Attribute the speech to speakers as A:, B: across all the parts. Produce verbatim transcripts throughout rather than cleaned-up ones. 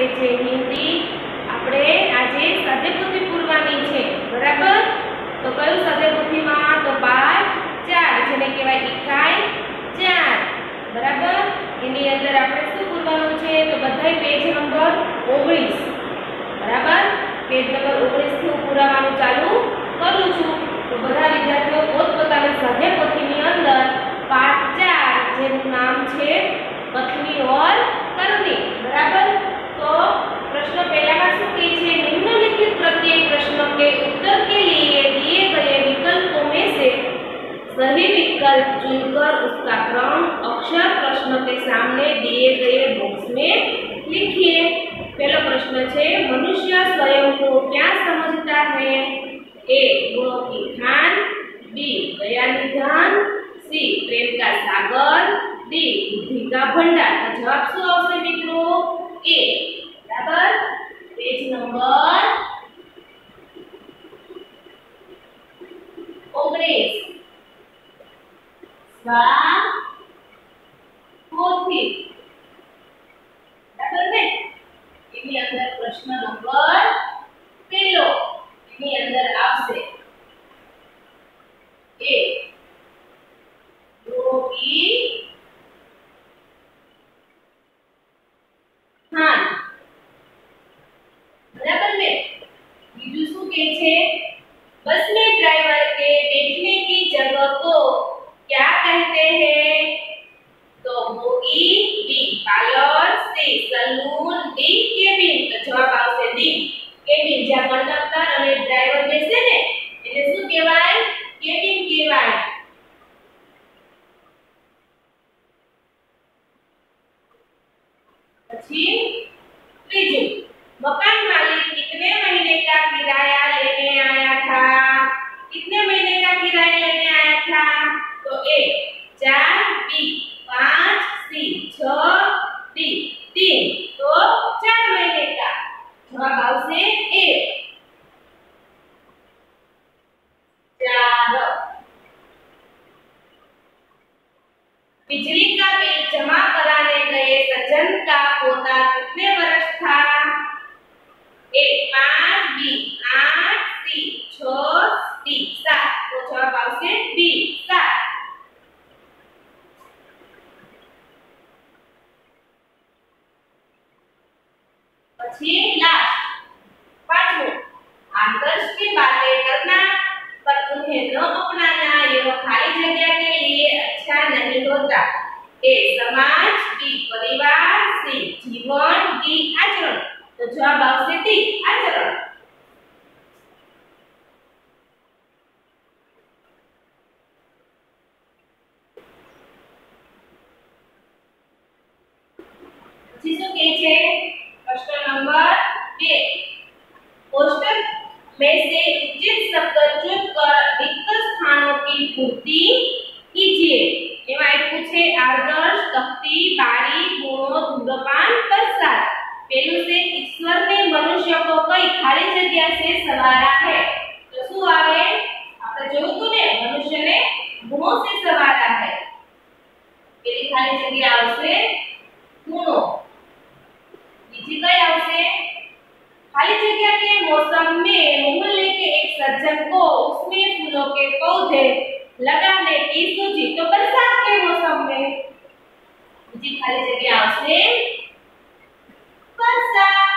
A: जे हिंदी આપણે આજે સ્વાધ્યાયપોથી પૂરવાની છે બરાબર। તો કયું સ્વાધ્યાયપોથીમાં તો પાઠ ચાર જેને કહેવાય ઇકાઈ ચાર બરાબર। એની અંદર આપણે શું પૂરવાનું છે તો બધાય પેજ નંબર ઓગણીસ બરાબર। પેજ નંબર ઓગણીસ થી હું પૂરાવાનું ચાલુ કરું છું। તો બધા વિદ્યાર્થીઓ પોતપોતાના સ્વાધ્યાયપોથીની અંદર પાઠ ચાર જેનું નામ છે कथनी और करनी बराबर। तो प्रश्न पहला का शू कही छे निम्नलिखित प्रत्येक प्रश्न के उत्तर के लिए दिए गए विकल्पों में से सही विकल्प चुनकर उसका क्रम अक्षर प्रश्न के सामने दिए गए बॉक्स में लिखिए। पहला प्रश्न है मनुष्य स्वयं को क्या समझता है। ए गुणों की खान, बी दया निधान, सी प्रेम का सागर, डी बुद्धि का भंडार। तो जवाब शू आवशे मित्रों ए बराबर। पेज नंबर ओगनीस स्वापोथी बराबर ने एनी अंदर प्रश्न नंबर पहलो एनी अंदर आवशे ए गोपी हाँ बराबर में बीजू शू कहे छे बस में ड्राइवर के बैठने की जगह को क्या कहते हैं। तो bogie, B parlour, C saloon, D cabin. तो जवाब आवशे डी केबिन। ज्यां कंडक्टर अने ड्राइवर बेसे ने એટલે શું કહેવાય કેબિન કહેવાય। तीसरी मकान मालिक कितने महीने का किराया लेने आया था। कितने महीने का किराया लेने आया था। तो ए चार, बी पाँच, सी छह, डी तीन। तो चार महीने का जवाब आवशे ए चार। बिजली का बिल जमा कराने गए सज्जन का पोता कितने वर्ष था। ए पाँच, बी आठ, सी छह, डी सात। तो जवाब आवशे बी सात। પછી लास्ट पांचवो आदर्श की बातें करना पर उन्हें न अपनाना यह खाली जगह के लिए अच्छा नहीं होता। ए समाज, बी परिवार, सी जीवन, डी आचरण। तो जवाब आवशे डी आचरण। પછી શું કહે છે प्रश्न नंबर दो कोष्टक में से उचित शब्द चुनकर रिक्त स्थानों की पूर्ति कीजिए। एवं एक पूछे आदर्श, तख्ती, बारी, गुणों, धूम्रपान, प्रसाद। पहलू से ईश्वर ने मनुष्य को कई खाली जगह से सवारा है। तो शू आवे आपणे जोयुं तो ने मनुष्य ने गुणों से सवारा है। पहली खाली जगह आवशे गुणों। बीजी कई आवशे खाली जगह के मौसम में मोहल्ले के एक सज्जन को उसमें फूलों के पौधे लगाने की सूझी। तो बरसात के मौसम में बीजी खाली जगह आवशे बरसात।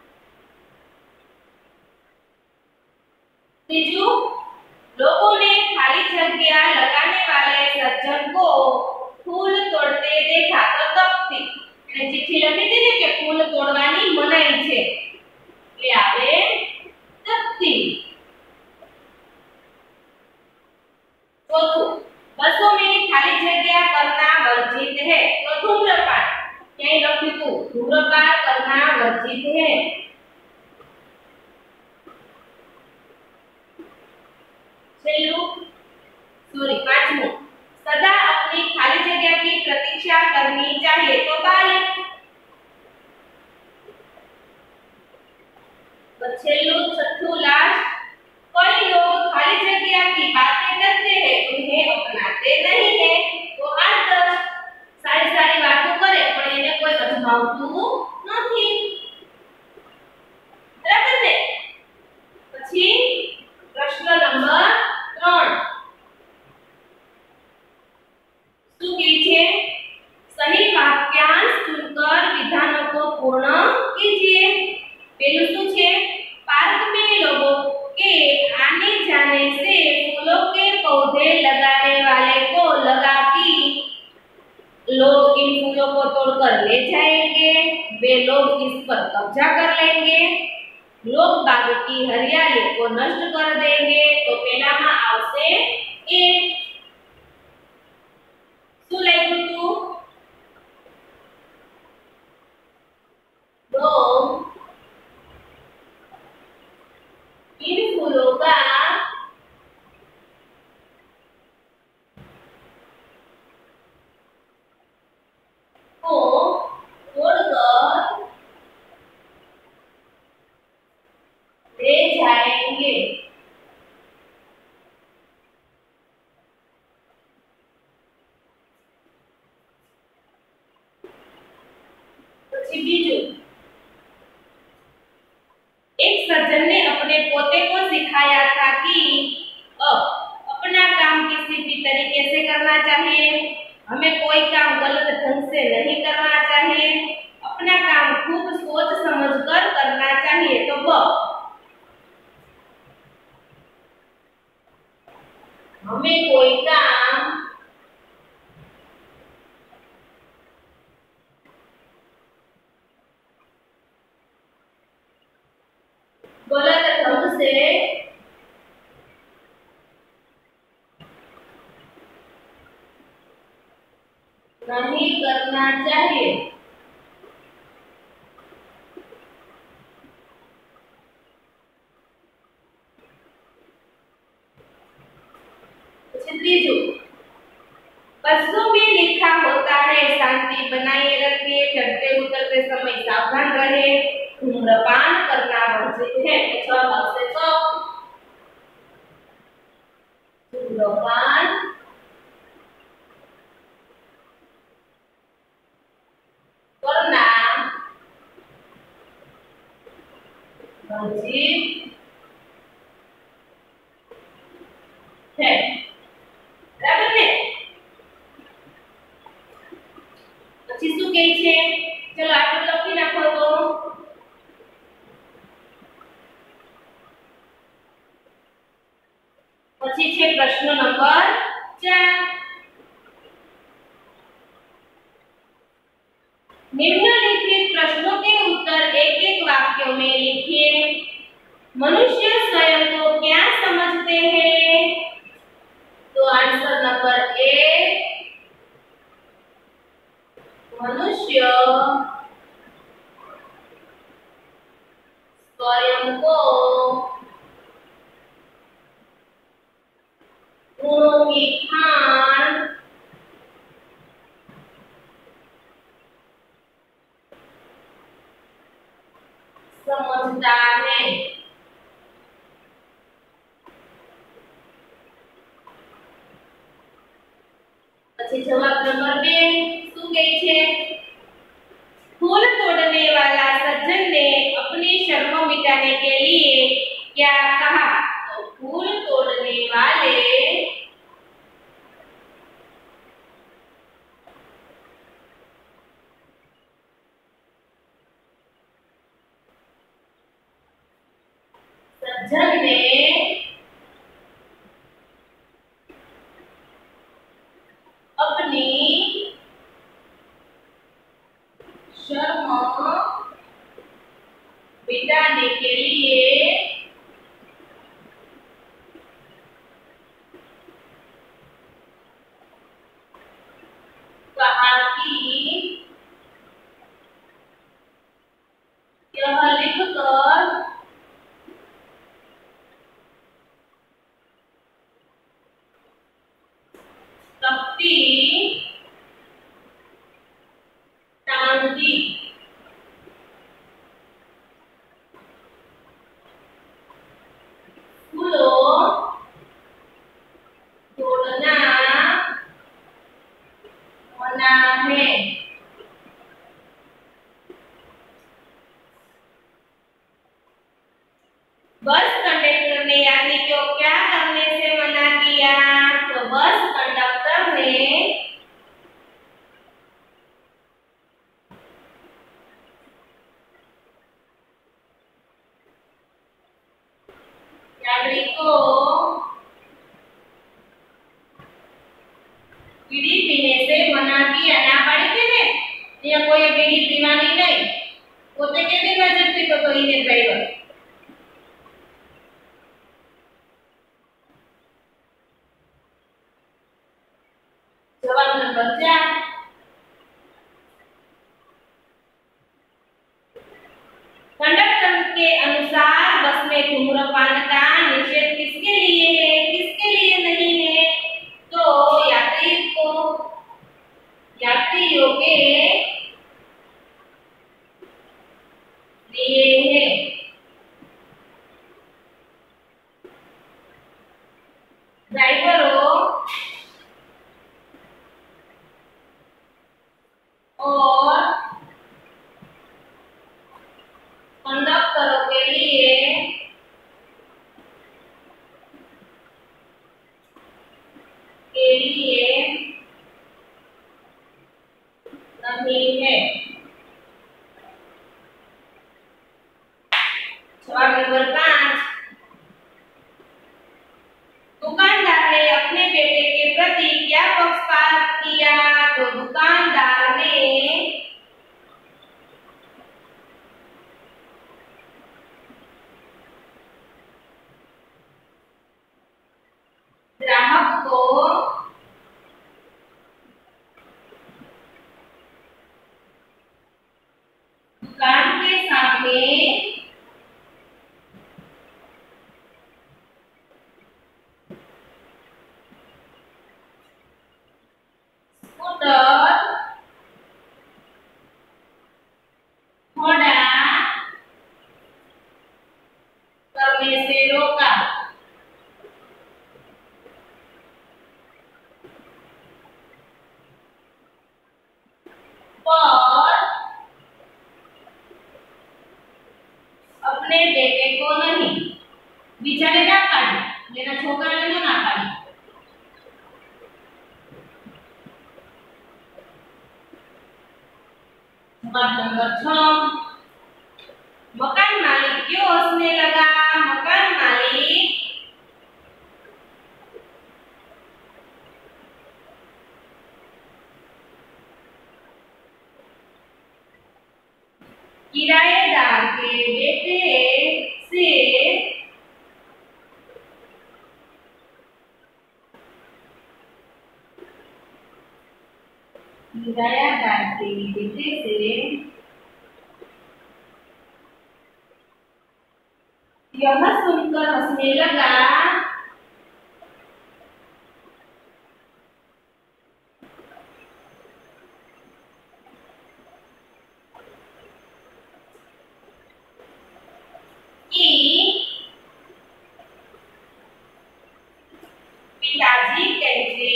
A: तीजू लोगों ने खाली जगह लगाने वाले सज्जन को फूल तोड़ते देखा। तो तख्ती અને ચિઠ્ઠી લખી દીધી કે ફૂલ તોડવાની મનાઈ છે એટલે આવે તખ્તી। चौथું बसों में खाली जगह करना वर्जित है। तो धूम्रपान क्या लख्યું હતું धूम्रपान करना वर्जित है। छेल्लुं सॉरी पांचमું सदा अपनी खाली जगह की प्रतीक्षा करनी चाहिए। तो बारी। छेल्लुं छठ्ठुं लास्ट कई लोग खाली जगह की बातें करते हैं उन्हें अपनाते नहीं है। तो आदर्श सारी सारी बातों करे पण એને કોઈ અજમાવતું નથી। पौधे लगाने वाले को लगा कि लोग इन फूलों को तोड़कर ले जाएंगे, वे लोग इस पर कब्जा कर लेंगे, लोग बाग की हरियाली को नष्ट कर देंगे। तो पहलाમાં આવશે ए। શું લખ્યું તું? लोग इन फूलों का को तोड़कर ले जाएंगे। પછી બીજું, एक सज्जन ने अपने पोते को सिखाया था कि अब अपना काम किसी भी तरीके से करना चाहिए, हमें कोई काम गलत ढंग से नहीं करना चाहिए, अपना काम खूब सोच समझकर करना चाहिए। तो ब हमें कोई काम गलत ढंग से नहीं करना चाहिए। तीसरा, बसों में लिखा होता है शांति बनाए रखिए, चढ़ते उतरते समय सावधान रहे, धूम्रपान करना वर्जित है। जवाब आपसे तो धूम्रपान करना वर्जित है। बराबर ने? પછી શું કહે છે? ચલો આટલું લખી નાખો તો પછી છે પ્રશ્ન નંબર ચાર। निम्नलिखित प्रश्नों के उत्तर एक एक वाक्यों में लिखिए। मनुष्य स्वयं को क्या समझते हैं? तो आंसर नंबर ए, मनुष्य स्वयं को गुणों की खान समझता है। પછી જવાબ નંબર બે શું કહે છે? फूल तोड़ने वाला सज्जन ने अपनी शर्म मिटाने के लिए क्या कहा? तो फूल तोड़ने वाले सज्जन ने अपनी शर्म मिटाने के लिए कहा कि यह लिखकर तख्ती टांग दी। फूलों तोड़ना मना है। बस कंडक्टर ने यात्री को क्या करने से मना किया? तो बस कंडक्टर ने बीड़ी पीने से मना किया, ना पाड़ी थी ने या कोई बीड़ी पीवानी नहीं, પોતે કેવી મજત પીતો તો ઈને ડ્રાઈવર। जवाब नंबर चार। कंडक्टर के अनुसार बस में धूम्रपान का निषेध किसके लिए है, किसके लिए नहीं है? तो यात्री को यात्रियों के लिए है। ड्राइवरों और कंडक्टरों के लिए के लिए नहीं है। जवाब नंबर पाँच। दुकानदार ने अपने बेटे के प्रति क्या पक्षपात किया? तो दुकानदार ने ग्राहक को दुकान के सामने स्कूटर घोड़ा करने से रोका। पर अपने बेटे को नहीं, बिचारे ना पाड़ी, लेना छोकरा ने ना पाड़ी। जवाब नंबर छह। मकान मालिक क्यों हंसने लगा? मकान मालिक किराएदार के बेटे से किराएदार के बेटे से यह सुनकर हंसने लगा कि पिताजी कैसे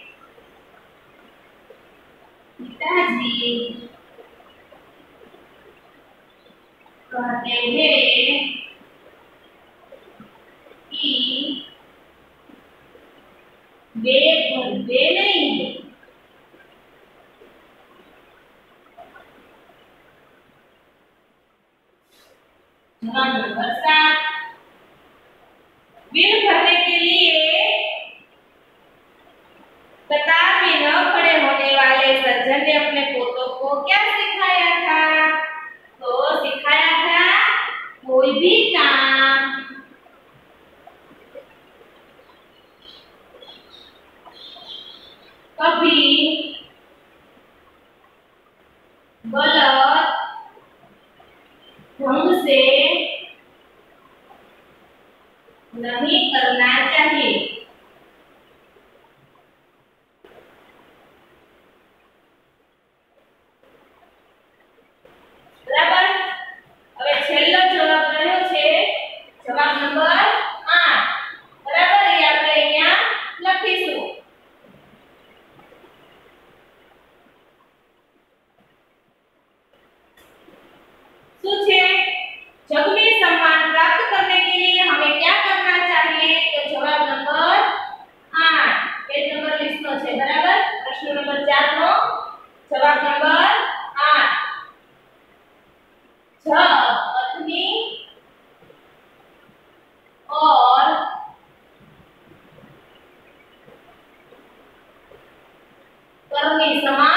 A: पिताजी कहते हैं कि वे भरते नहीं है। जवाब नंबर सात। बिल भरने के लिए कतार में न खड़े होने वाले सज्जन ने अपने पोतों को क्या सिखाया था? तो सिखाया था कोई भी काम कभी गलत ढंग से नहीं करना चाहिए। बराबर। હવે છેલ્લો જવાબ રહ્યો છે જવાબ નંબર આઠ। બરાબર, એ આપણે અહીંયા લખીશું। શું છે? जग में सम्मान प्राप्त करने के लिए हमें क्या करना चाहिए? तो जवाब नंबर आठ। पेज नंबर लिखनो છે। बराबर। प्रश्न नंबर चार નો जवाब नंबर आठ। जब पत्नी और ની સમાન